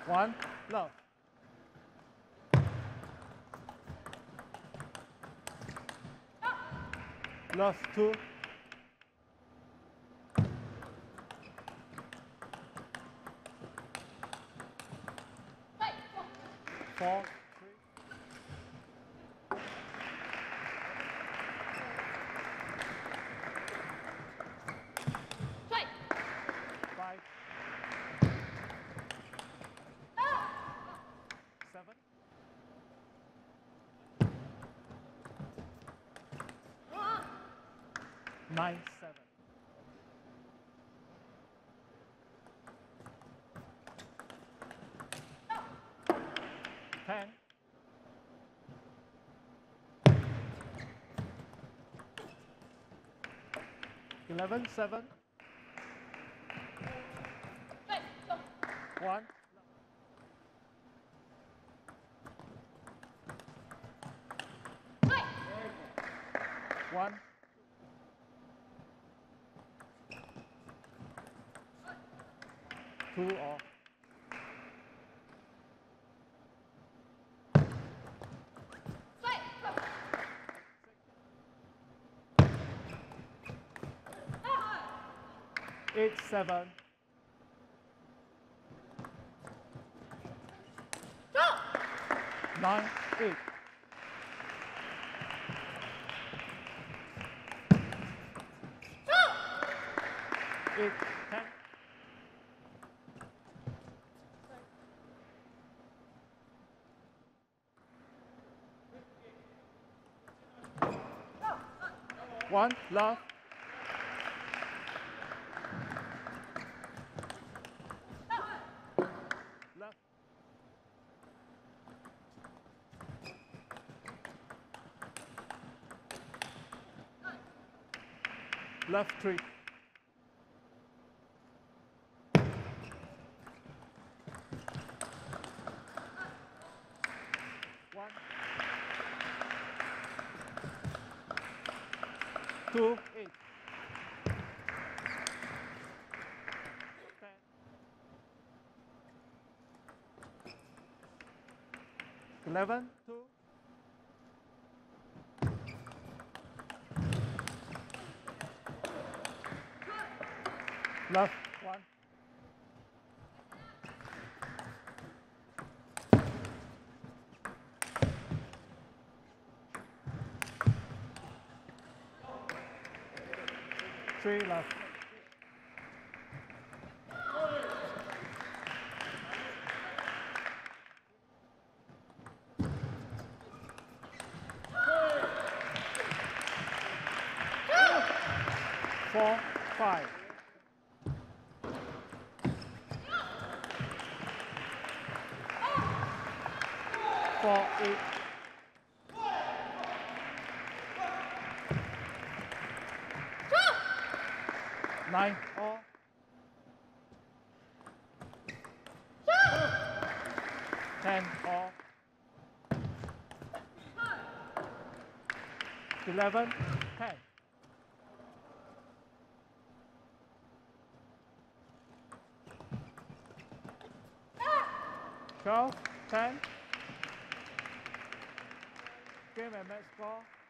1, love. Love 2. 4, 3. 5, 7. 9, 7. 10. 11, 7. 1. 1. 2 or 8, 7. 9, 8. 8, 10. 1, love. Left. Left 3. 1. 2, 8. 10. 11, 2. 1. 3, left. 4, 5. 4, 8. 9, all. 10, all. 11, 10. 12, 10. Game and match score.